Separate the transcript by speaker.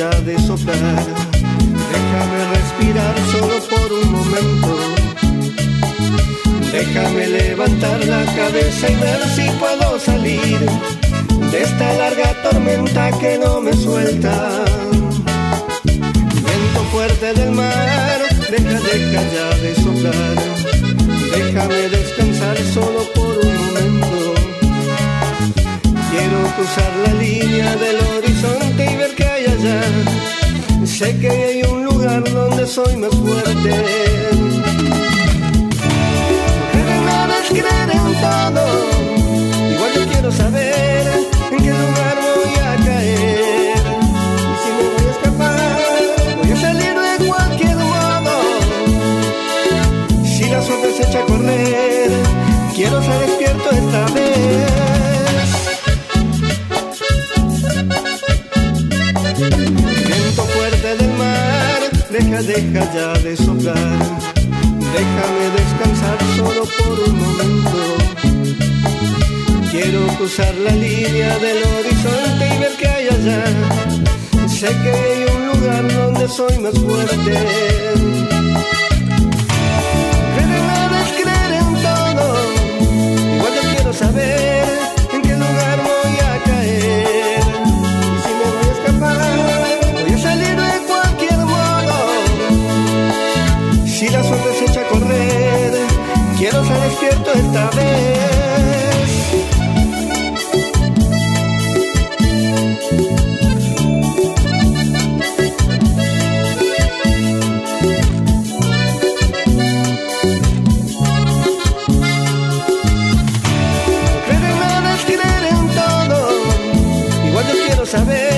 Speaker 1: ya de soplar. Déjame respirar solo por un momento. Déjame levantar la cabeza y ver si puedo salir de esta larga tormenta que no me suelta. Viento fuerte del mar, deja ya de soplar. Déjame descansar solo por un momento. Quiero cruzar la línea del horizonte y ver qué hay allá. Sé que hay un lugar donde soy más fuerte. Creer en todo, igual yo quiero saber en qué lugar voy a caer. Y si me voy a escapar, voy a salir de cualquier modo. Si la suerte se echa a correr, quiero ser despierto esta vez. Viento fuerte del mar, deja ya de soplar. Déjame descansar solo por un momento. Quiero cruzar la línea del horizonte y ver qué hay allá. Sé que hay un lugar donde soy más fuerte. Creer en nada es creer en todo. Igual yo quiero saber en qué lugar voy a caer. Y si me voy a escapar, voy a salir de cualquier modo. Si la suerte se echa a correr, quiero ser despierto esta vez. Creer en nada es creer en todo. Igual yo quiero saber